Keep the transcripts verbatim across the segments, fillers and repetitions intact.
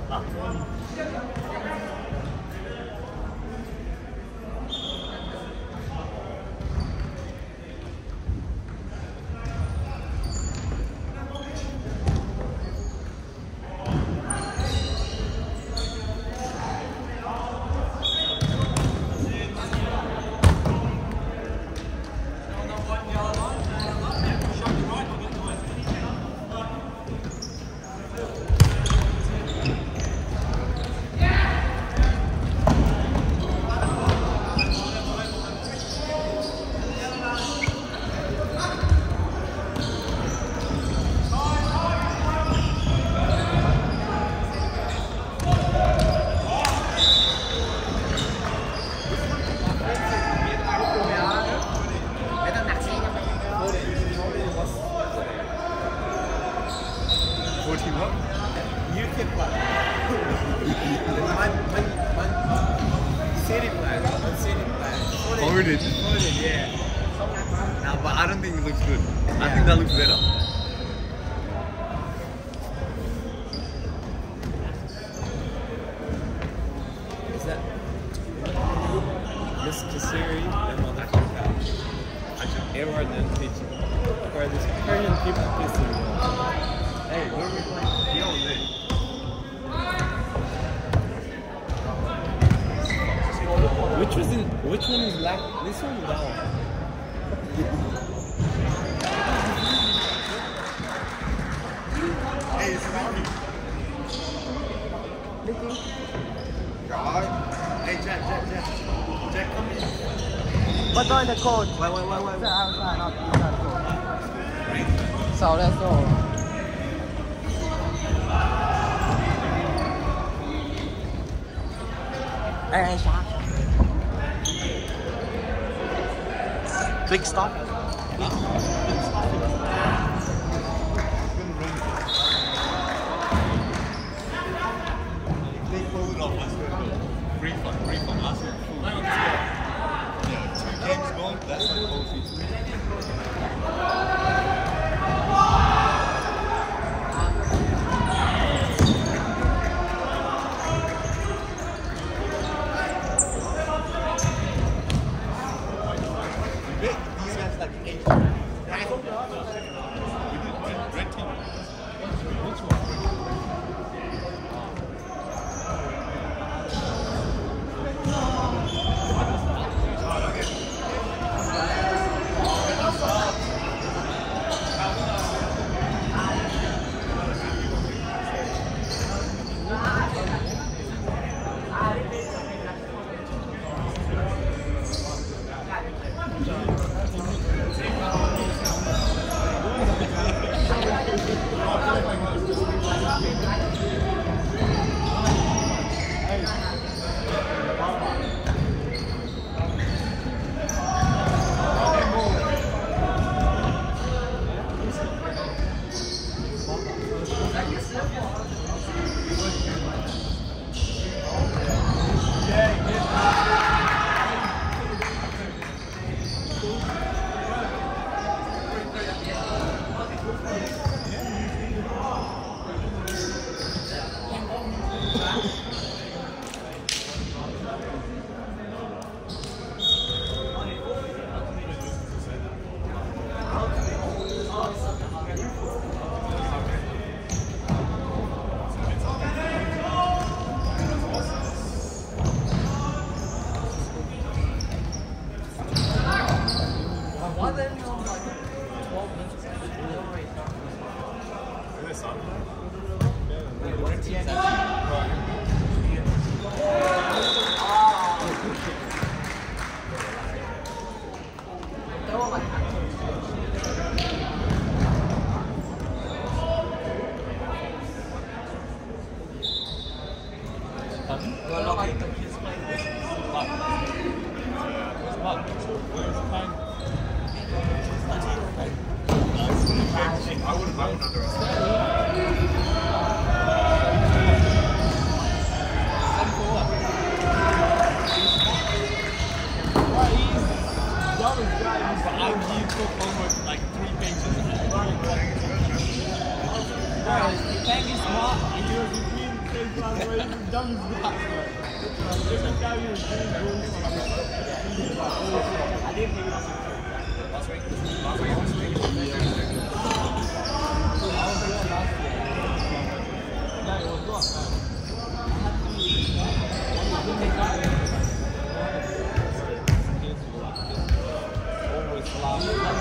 Folded. Folded, yeah. No, but I don't think it looks good. Yeah. I think that looks better. Is that Miss Kasiri and Malaka Couch? Edward and Peach. Or this Korean people kissing. Hey, what are we playing? Yo, man. Which was in? Which one is black? This one or that one? Hey, it's Malky. God. Hey, Jack, Jack, Jack. Jack, come here. What's on the code? Wait, wait, wait, wait. It's outside, not inside the code. So let's go. Hey, shot. Big stop. They pulled it off last week. Refund, refund last week. Yeah, two games gone, that's like the whole season. Thank you, smart. Dumb as that, There's a guy who was doing goals for like I didn't think that's Last week? Last week? Last week? No, it was not. Always last.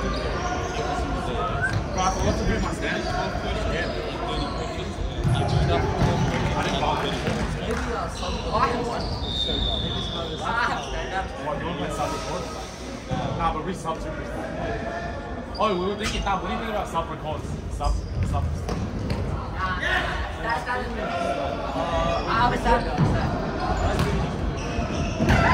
Bro, I forgot to bring my stand. Yeah. I didn't buy it. What, you want to play sub record? Nah, but we sub too. Oh, we were thinking, nah, what do you think about sub records? Sub, sub. That's not uh, I have a